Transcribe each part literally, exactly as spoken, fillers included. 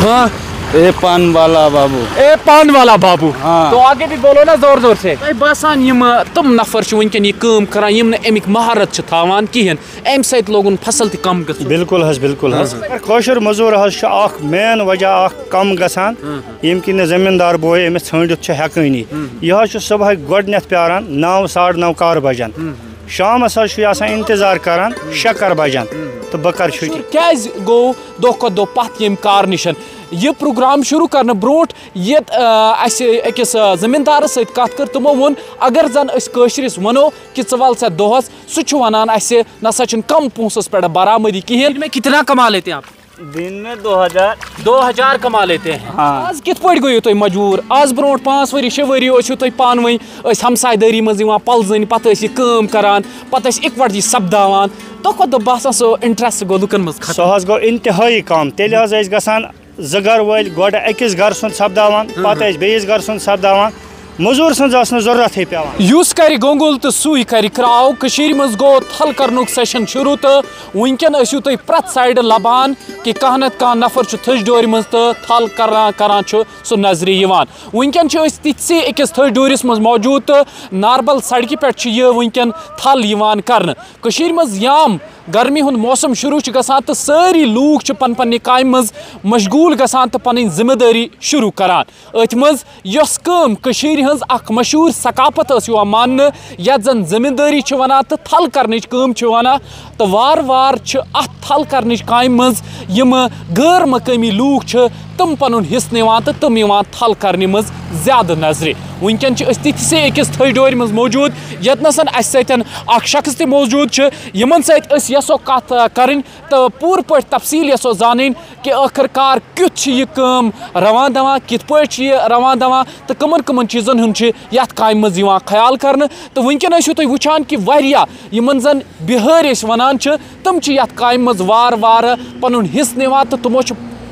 हाँ ए पान वाला बाबू ए पान वाला बाबू हाँ। तो आगे भी बोलो ना जोर जोर से तोह बसान यम तम नफर छ वनकन यह काम करान यम न अमिक महारत छ थावान किहन अम सत लोगन फसल त कम गस बिल्कुल हज बिल्कुल हज कौशर मजूर हज छ अख मेन वजह अख कम गसान यम कि जमींदार बोय अमिस छंडित छ हेकनी यह छ सुबह गोडनेथ प्यारान नौ साढ़े नौ कार बजन शामस हज इंतजार करान शे कर बजन तो बह कर छुट्टी क्या गो दो खो दो पत यम कार निशन यह प्रोग्राम शुरू करने ब्रोट ये अकिस जमींदार सत कत कर तमो वोन अगर जन अशरिस वनो कि वल सा दोहस सह वनान नसा कम पोसस पे बरामदी कहें में कितना कमा लेते हैं आप दिन में दो हजार दो हजार कमा लेते हैं हाँ। आज कित पे गो तुम मजबूर आज ब्रो पाँच वरी शे वरी तुम पान वन हमसायदारी मज पलजन पे करान पे इकवट सपदावान दो खो दो बसान सो इंटरेस्ट गो लुकन मज सह गो इंतहाई कम तेल गसान ज़र वल गोड अकिस गर सुन सपदावान पे बेस गर सुन सपदावान मजूर सज जरूरत युस कर गोंगुल तो सुई कर क्राव कशीर मज गो थल करनुक सेशन शुरू तो वनकन ऐसु तुम प्रत साइड लबान कि कह नत कह नफर थज डोर मज तो थल करान सह नजर यवान वनकन तिथसे अकिस थज डोरिस मज मौजूद तो नारबल सड़क पे यह वनकन थल यवान करन कशीर मज याम गर्मी हुंद मौसम शुरू गसान तो सारी लूक पन पन्ने कामि मज मशगूल गसान तो पन जिम्मेदारी शुरू करान अथ मज यस काम कशीर हंज अख मशहूर सकाफत मान यत जन जिम्मेदारी वनान तो थल करनिच काम वनान तो वार वार अथ थल करनिच कामि मज यम गैर मकामी लूक तम पन हिस्स निवान तो तम यवान थल करने मज ज्यादा नजर वनकन तिथसे अकिस थज डोर मज मौजूद यतनसन अस सतन अख शख्स त मौजूद यमन सत यसो कत करन तो पूर पे तफसील यसो जान कि आखिरकार क्युत यह काम रवान दवान कित पे यह रवान दवान तो कमन कमन चीज़न हुंद यथ कामि मज ख्याल कर तो वनकन तुम वुचान कि यमन जन बिहार वनान तम यथ कामि मज वार वार पन हिस्स निवान तो तमो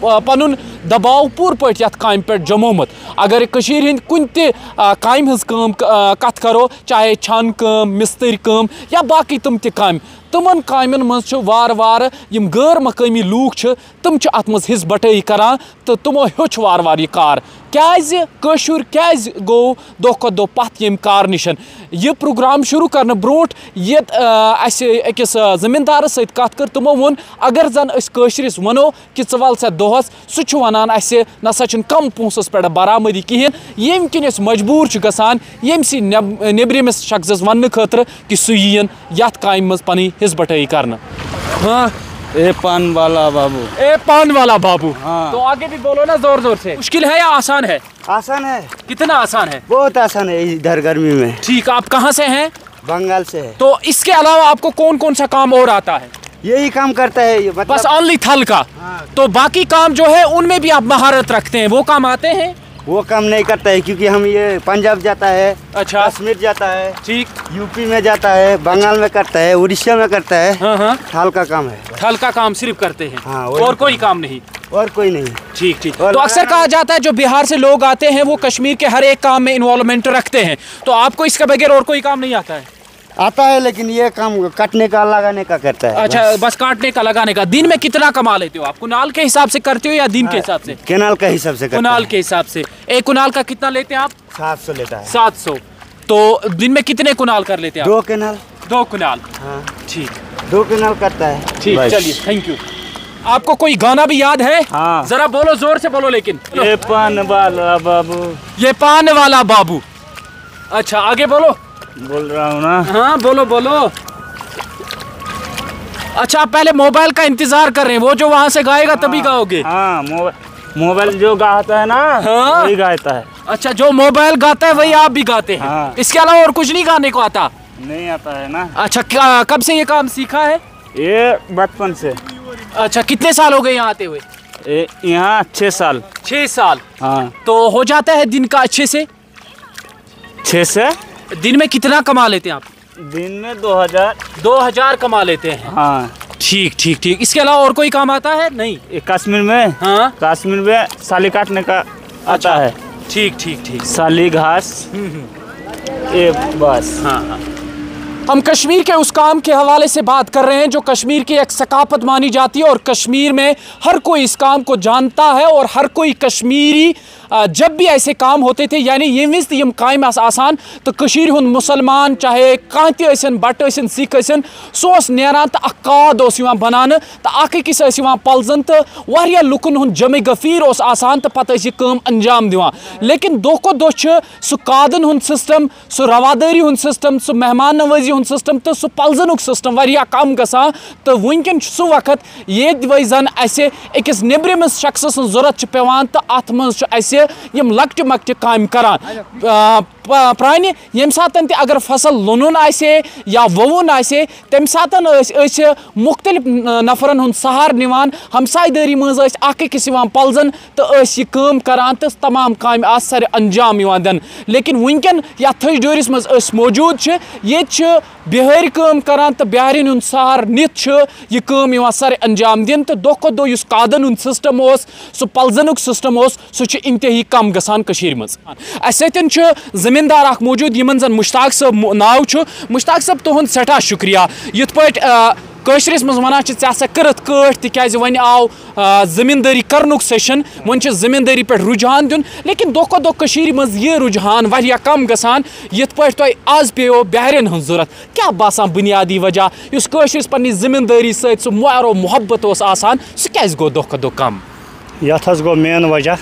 पन दबाव पूर पे यथ कामि पे जमोमत अगर कशीर हिंद कुन ते कामि हज काम कत करो चाहे छान काम मिस्त्री काम या बाकी तम ते कामि तमन कामन मज वार वार यम गैर मकामी लूक तम अत मज हिस्स बटई करान तो तमो हेच वार वार यह कार क्याज कशुर क्याज गो दो खो दो पत यम कार निशन यह प्रोग्राम शुरू करने ब्रोट ये अकिस जमींदार सत कत कर तमो वोन अगर जन कशरिस वनो कि वल सा दोहस सह वनान नसा कम पोसस पे बरामदी कहें यम किन मजबूर गसान यम सी नेबरिमिस शख्स वन खतर कि सह यीन यथ कामि मज पन हिस्स बटई करना हाँ ए पान वाला बाबू ए पान वाला बाबू हाँ। तो आगे भी बोलो ना जोर जोर से मुश्किल है या आसान है आसान है कितना आसान है बहुत आसान है इधर गर्मी में ठीक आप कहाँ से हैं बंगाल से है तो इसके अलावा आपको कौन कौन सा काम और आता है यही काम करता है ये मतलब... बस ओनली थल का हाँ। तो बाकी काम जो है उनमें भी आप महारत रखते हैं वो काम आते हैं वो काम नहीं करता है क्योंकि हम ये पंजाब जाता है अच्छा कश्मीर जाता है ठीक यूपी में जाता है बंगाल में करता है उड़ीसा में करता है हाँ हाँ थल का काम है थल का काम सिर्फ करते हैं हाँ, और कोई काम नहीं और कोई नहीं ठीक ठीक तो अक्सर कहा जाता है जो बिहार से लोग आते हैं वो कश्मीर के हर एक काम में इन्वॉल्वमेंट रखते हैं तो आपको इसके बगैर और कोई काम नहीं आता है आता है लेकिन ये काम काटने का लगाने का करता है अच्छा बस, बस काटने का लगाने का दिन में कितना कमा लेते हो आप कुनाल के हिसाब से करते हो या दिन के हिसाब से केनाल के हिसाब से कुनाल के हिसाब से एक कुनाल का कितना लेते हैं आप सात सौ लेता है सात सौ तो दिन में कितने कुनाल कर लेते हैं दो केनाल दो कुनाल हाँ ठीक दो केनाल करता है ठीक चलिए थैंक यू आपको कोई गाना भी याद है हाँ। जरा बोलो जोर से बोलो लेकिन ये पान वाला बाबू ये पान वाला बाबू अच्छा आगे बोलो बोल रहा हूँ ना हाँ बोलो बोलो अच्छा आप पहले मोबाइल का इंतजार कर रहे हैं वो जो वहाँ से गाएगा तभी हाँ, गाओगे हाँ मोबाइल जो गाता है ना हाँ? वही गाता है अच्छा जो मोबाइल गाता है वही आप भी गाते हैं हाँ। इसके अलावा और कुछ नहीं गाने को आता नहीं आता है ना अच्छा कब से ये काम सीखा है ये बचपन से अच्छा कितने साल हो गए यहाँ आते हुए यहाँ छः साल छः साल हाँ तो हो जाता है दिन का अच्छे से छः से दिन में कितना कमा लेते हैं आप दिन में दो हजार दो हजार कमा लेते हैं हाँ ठीक ठीक ठीक इसके अलावा और कोई काम आता है नहीं कश्मीर में हाँ कश्मीर में साली काटने का आता है ठीक ठीक ठीक साली घास ये बस हाँ हाँ ہم کشمیر کے اس کام کے حوالے سے بات کر رہے ہیں جو کشمیر کی ایک ثقافت مانی جاتی ہے اور کشمیر میں ہر کوئی اس کام کو جانتا ہے اور ہر کوئی کشمیری جب بھی ایسے کام ہوتے تھے یعنی یم وز یم کام آسان تو کشیر ہند مسلمان چاہے کانہ تہ ٲسِن بٹ ٲسِن سکھ ٲسِن سُہ اوس نیران تو اکھ کاد اوس یوان بناونہٕ تو اکھ أکِس ٲسۍ یوان پلزن تو واریاہ لُکن ہُنٛد جمع گفیر اوس آسان تو پتہٕ ٲسۍ یہِ کٲم انجام دِوان لیکن دۄہ کھۄتہٕ دۄہ چھُ سُہ کادن ہُنٛد سسٹم سُہ روادٲری ہُنٛد سسٹم سُہ مہمان نوٲزی ہُنٛد سسٹم تو سُہ پلزنُک سسٹم واریاہ کم گژھان تو وٕنکٮ۪ن چھُ سُہ وقت ییٚتہِ وۄنۍ زن اسہِ أکِس نیٚبرِمِس شخصہٕ سٕنٛز ضروٗرت چھِ پیٚوان تہٕ اتھ منٛز چھُ اسہِ یم لۄکٹہِ مۄکٹہِ کامہِ کران پرانہِ ییٚمہِ ساتہٕ تہِ اگر فصل لونُن آسہِ یا ووُن آسہِ تمہِ ساتہٕ ٲسۍ أسۍ مختلف نفرن ہُنٛد سہارٕ نِوان ہمسایہِ دٲری منٛز ٲسۍ اکھ أکِس یِوان پلزن تہٕ ٲسۍ یہِ کٲم کران تہٕ تمام کامہِ آسہٕ سارے انجام یِوان دِنہٕ لیکن وٕنکٮ۪ن یتھ تھٔج ڈورِس منٛز أسۍ موجوٗد چھِ ییٚتہِ چھِ بِہٲرۍ کٲم کران تہٕ بِہارٮ۪ن ہُنٛد سہارٕ نِتھ چھُ یہِ کٲم یِوان سارے انجام دِنہٕ تہٕ دۄہ کھۄتہٕ دۄہ یُس کادن ہُنٛد سسٹم اوس سُہ پلزنُک سسٹم اوس سُہ چھُ انتہٲیی کم گژھان کٔشیٖرِ منٛز اسہِ سۭتۍ چھُ زٔمیٖندار اکھ موجوٗد یِمن زن مشتاق صٲب ناو چھُ مشتاق صٲب تُہُنٛد سٮ۪ٹھاہ شُکریہ یِتھ پٲٹھۍ کٲشرِس منٛز ونان چھِ ژےٚ ہسا کٔرٕتھ کٲٹھۍ تِکیازِ وۄنۍ آو زٔمیٖندٲری کرنُک سیشن وۄنۍ چھُ زٔمیٖندٲری پٮ۪ٹھ رُجحان دیُن لیکن دۄہ کھۄتہٕ دۄہ کٔشیٖرِ منٛز یہِ رُجحان واریاہ کم گژھان یِتھ پٲٹھۍ تۄہہِ آز پیٚیو بِہارٮ۪ن ہٕنٛز ضوٚرتھ کیاہ باسان بُنیادی وجہ یُس کٲشرِس پننہِ زٔمیٖندٲری سۭتۍ سُہ معیارو محبت اوس آسان سُہ کیازِ گوٚو دۄہ کھۄتہٕ دۄہ کم یتھ حظ گوٚو مین وجہ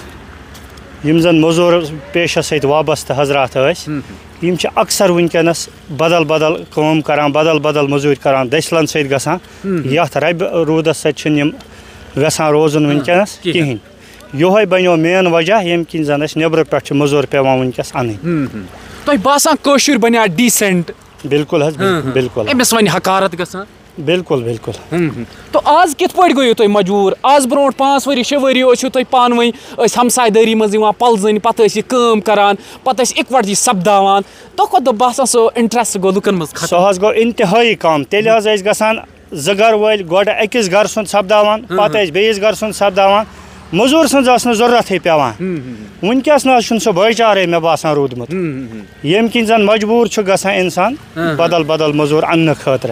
یم زن موٚزوٗر پیشس سۭتۍ وابستہٕ حضرات ٲسۍ یم چھِ اکثر ونکٮ۪نس بدل بدل کٲم کران بدل بدل موٚزوٗرۍ کران دٔسلن سۭتۍ گژھان یتھ ربہِ روٗدس سۭتۍ چھِنہٕ یم یژھان روزُن ونکٮ۪نس کہیٖنۍ یہوے بنیو مین وجہ ییٚمہِ کِنۍ زن اسہِ نیٚبرٕ پٮ۪ٹھ چھِ موٚزوٗر پیٚوان ونکٮ۪س انٕنۍ تۄہہِ باسان کٲشُر بنیٛا ڈیسنٹ بالکل حظ بالکل أمِس وۄنۍ حقارت گژھان بالکل بالکل تو آز کِتھ پٲٹھۍ گٔیِو تُہۍ مجبوٗر آز برونٛٹھ پانٛژھ ؤری شےٚ ؤری ٲسِو تُہۍ پانہٕ ؤنۍ ٲسۍ ہمساے دٲری منٛز یِوان پلزٕنۍ پتہٕ ٲسۍ یہِ کٲم کران پتہٕ ٲسۍ اِکوٹہٕ یہِ سپداوان دۄہ کھۄتہٕ دۄہ باسان سُہ انٹرسٹ گوٚو لُکن منٛز ختم سُہ حظ گوٚو انتہٲیی کم تیٚلہِ حظ ٲسۍ گژھان زٕ گرٕ وٲلۍ گۄڈٕ أکِس گرٕ سُنٛد سپداوان پتہٕ ٲسۍ بیٚیِس گرٕ سُنٛد سپداوان موٚزوٗر سٕنٛز ٲس نہٕ ضروٗرتھٕے پیٚوان وٕنکٮ۪س نہ حظ چھُنہٕ سُہ بٲے چارے مےٚ باسان روٗدمُت ییٚمہِ کِنۍ زن مجبوٗر چھُ گژھان انسان بدل بدل موٚزوٗر اننہٕ خٲطرٕ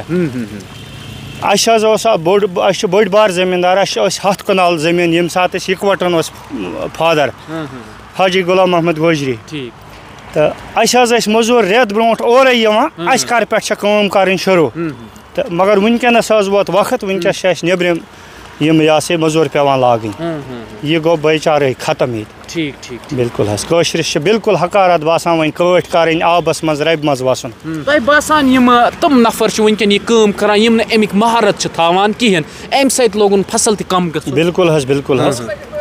اَسہِ حظ اوس بوٚڑ اَسہِ چھُ بٔڑۍ بار زٔمیٖندار اَسہِ ٲسۍ ہَتھ کنال زٔمیٖن ییٚمہِ ساتہٕ أسۍ یِکوَٹن اوس فادر حاجی غلام محمد گوجری تہٕ اَسہِ حظ ٲسۍ موٚزوٗر رٮ۪تھ برونٛٹھ اورَے یِوان اَسہِ کر پٮ۪ٹھ چھےٚ کٲم کَرٕنۍ شروٗع تہٕ مگر وٕنکٮ۪نس حظ ووت وقت وٕنکٮ۪س چھِ اَسہِ نیٚبرِم یِم یہِ ہسا یہِ موٚزوٗر پیٚوان لاگٕنۍ یہِ گوٚو بٲے چارٕے ختم ییٚتہِ بالکل حظ کٲشرِس چھِ بالکل حقارت باسان وۄنۍ کٲٹھۍ کَرٕنۍ آبس منٛز ربہِ منٛز وسُن تۄہہِ باسان یِم تِم نفر چھِ وٕنکٮ۪ن یہِ کٲم کران یِم نہٕ اَمِکۍ مہارت چھِ تھاوان کِہینۍ اَمہِ سۭتۍ لوگُن فصل تہِ کم گژھُن بالکل حظ بالکل حظ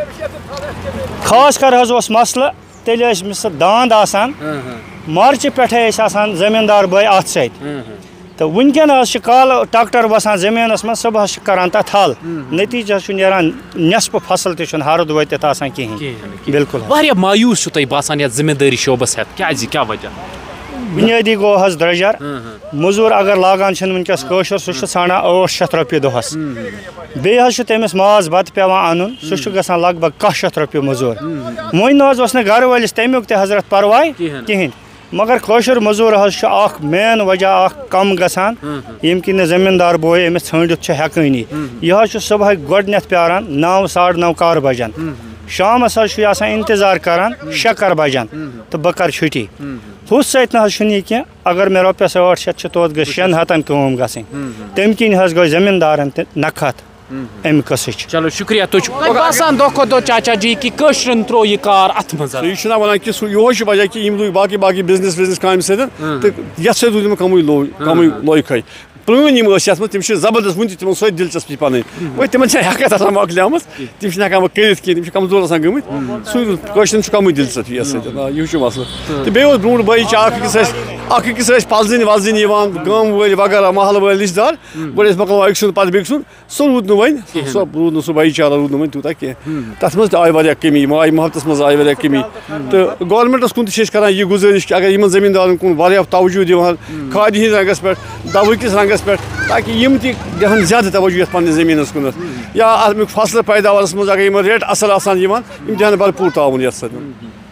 خاص کر حظ اوس مسلہٕ تیٚلہِ ٲسۍ أمِس داند آسان مارچہِ پٮ۪ٹھے ٲسۍ آسان زٔمیٖندار بٲے اتھ سۭتۍ تہٕ وٕنکٮ۪ن حظ چھِ کالہٕ ٹریکٹر وسان زٔمیٖنس منٛز صبحس چھِ کران تتھ ہل نتیٖجہ چھُ نیران نٮ۪صفہٕ فصل تہِ چھُنہٕ ہرُد وٲتِتھ آسان کِہینۍ بالکل واریاہ مایوٗس چھُو تۄہہِ باسان یتھ زٔمیٖندٲری شوبس ہٮ۪تھ کیازِ کیاہ وجہ بُنیٲدی گوٚو حظ درٛۄجر موٚزوٗر اگر لاگان چھِنہٕ ونکٮ۪س کٲشُر سُہ چھُ ژھانڈان ٲٹھ شیٚتھ رۄپیہِ دۄہس بیٚیہِ حظ چھُ تٔمِس ماز بتہٕ پیٚوان انُن سُہ چھُ گژھان لگ بگ کاہ شیٚتھ رۄپیہِ موٚزوٗر وۄنۍ نہ حظ اوس نہٕ گرٕ وٲلِس تمیُک تہِ حضرت پرواے کِہینۍ مگر کٲشُر موٚزوٗر حظ چھُ اکھ مین وجہ اکھ کم گژھان ییٚمہِ کِنۍ نہٕ زٔمیٖندار بوے أمِس ژھٲنڈِتھ چھُ ہٮ۪کٲنی یہِ حظ چھُ صبحٲے گۄڈٕنٮ۪تھ پیاران نو ساڑٕ نو کار بجن شامس حظ چھُ یہِ آسان انتظار کران شےٚ کر بجن تہٕ بہٕ کرٕ چھُٹی ہُتھ سۭتۍ نہ حظ چھُنہٕ یہِ کینٛہہ اگر مےٚ رۄپیس ٲٹھ شیٚتھ چھِ توٚت گٔژھ شٮ۪ن ہتن کٲم گژھٕنۍ تمہِ کِنۍ حظ گٔے زٔمیٖندارن تہِ نکھت امہِ قٕصٕچ چلو شُکریہ تُہۍ چھِو باسان دۄہ کھۄتہٕ دۄہ چاچا جی کہِ کٲشرٮ۪ن ترٛوو یہِ کار اتھ منٛز یہِ چھُنہ وَنان کہِ سُہ یِہوے چھُ وجہ کہِ یِم لوگ باقٕے باقٕے بِزنِس وِزنِس کامہِ سۭتۍ تہٕ یتھ سۭتۍ روٗد یِمن کمٕے لوگ کمٕے لویکھٕے پرٛٲنۍ یِم ٲسۍ یتھ منٛز تِم چھِ زبردست وُنہِ تہِ تِمن سۭتۍ دِلچسپی پنٕنۍ وۄنۍ تِمن چھےٚ ہٮ۪کتھ آسان مۄکلیمٕژ تِم چھِنہٕ ہٮ۪کان وۄنۍ کٔرِتھ کینٛہہ تِم چھِ کمزور آسان گٔمٕتۍ سُے کٲشرٮ۪ن چھُ کمٕے دِلچسپی یتھ سۭتۍ یہِ چھُ مسلہٕ تہٕ بیٚیہِ اوس برونٛٹھ بٲیی چھِ اکھ أکِس ٲسۍ اکھ أکِس ٲسۍ پلزٕنۍ وَلزٕنۍ یِوان گامہٕ وٲلۍ وغیرہ محلہٕ وٲلۍ رِشتہٕ دار گۄڈٕ ٲسۍ مۄکلاوان أکۍ سُنٛد پتہٕ بیٚکہِ سُنٛد سُہ روٗد نہٕ وۄنۍ سُہ روٗد نہٕ سُہ بایی چارہ روٗد نہٕ وۄنۍ تیوٗتاہ کینٛہہ تتھ منٛز تہِ آیہِ واریاہ کٔمی ماے محبتس منٛز آیہِ واریاہ کٔمی تہٕ گورمنٹس کُن تہِ چھِ أسۍ کران یہِ گُزٲرِش کہِ اگر یِمن زٔمیٖندارن کُن واریاہ توجوٗ دِوان کھادِ ہِنٛدِس رنٛگس پٮ۪ٹھ دَوہہٕ کِس رنٛگس پٮ۪ٹھ تاکہِ یِم تہِ دِہن زیادٕ توجوٗ یتھ پننِس زٔمیٖنس کُنتھ یا امیُک فصلہٕ پیداوارس منٛز اگر یِمن ریٹ اصٕل آسان یِوان یِم دِہن بھرپوٗر تعاوُن یتھ سۭتۍ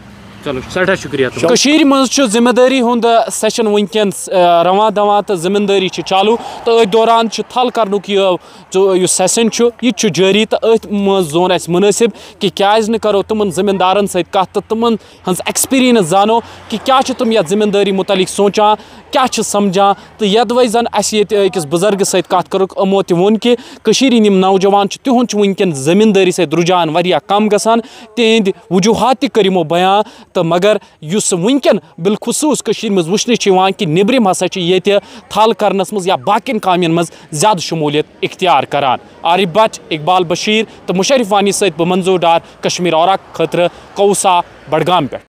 چلو سٹھا شکریہ کشیر مز ذمہ داری ہند سیشن ونکین رواں دواں تو ذمہ داری چالو تو ات دوران تھل کرنک یہ سیشن یہ جاری تو ات مز زون اس مناسب کہ کیاز نہ کرو تمن ذمہ دارن ست کت تو تمن ہز ایکسپیرینس زانو کہ کیا تم یتھ ذمہ داری متعلق سوچان کیا سمجھان تو یدوے زن اس اکس بزرگ ست کت کرک یمو تہ وون کہ کشیر ہند نوجوان تہند ونکین زمین داری ست رجحان واریاہ کم گژھان تہند وجوہات تہ کر یمو بیان تو مگر اس ونکین بالخصوص کشیر مز وچھنے کہ نبرم ہسا یہ تھل کرنس مز یا باقین کامین مز زیادہ شمولیت اختیار کران. عارف بٹ، اقبال بشیر تو مشرف وانی ست بہ منظور ڈار، کشمیر اورا خاطر کوسا بڈگام پہ.